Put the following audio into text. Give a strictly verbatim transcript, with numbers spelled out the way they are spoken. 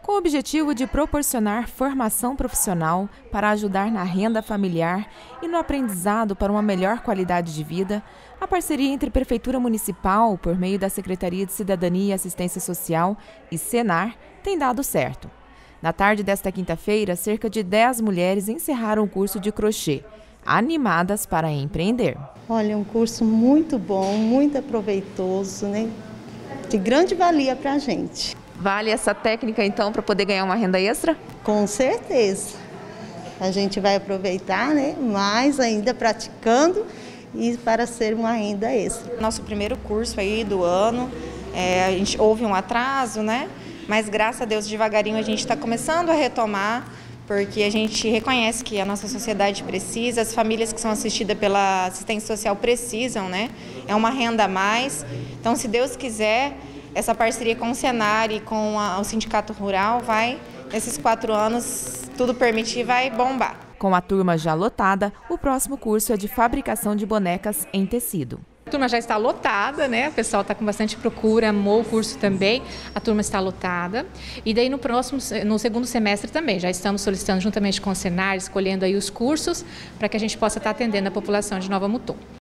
Com o objetivo de proporcionar formação profissional para ajudar na renda familiar e no aprendizado para uma melhor qualidade de vida, a parceria entre Prefeitura Municipal, por meio da Secretaria de Cidadania e Assistência Social, e Senar, tem dado certo. Na tarde desta quinta-feira, cerca de dez mulheres encerraram o curso de crochê, animadas para empreender. Olha, um curso muito bom, muito proveitoso, né? De grande valia para a gente. Vale essa técnica, então, para poder ganhar uma renda extra? Com certeza. A gente vai aproveitar, né? Mais ainda praticando e para ser uma renda extra. Nosso primeiro curso aí do ano, é, a gente houve um atraso, né? Mas graças a Deus, devagarinho a gente está começando a retomar, porque a gente reconhece que a nossa sociedade precisa, as famílias que são assistidas pela assistência social precisam, né? É uma renda a mais. Então, se Deus quiser, essa parceria com o Senar e com a, o Sindicato Rural vai, nesses quatro anos, tudo permitir, vai bombar. Com a turma já lotada, o próximo curso é de fabricação de bonecas em tecido. A turma já está lotada, né? O pessoal está com bastante procura, amou o curso também, a turma está lotada. E daí no próximo, no segundo semestre também, já estamos solicitando juntamente com o Senar, escolhendo aí os cursos para que a gente possa estar atendendo a população de Nova Mutum.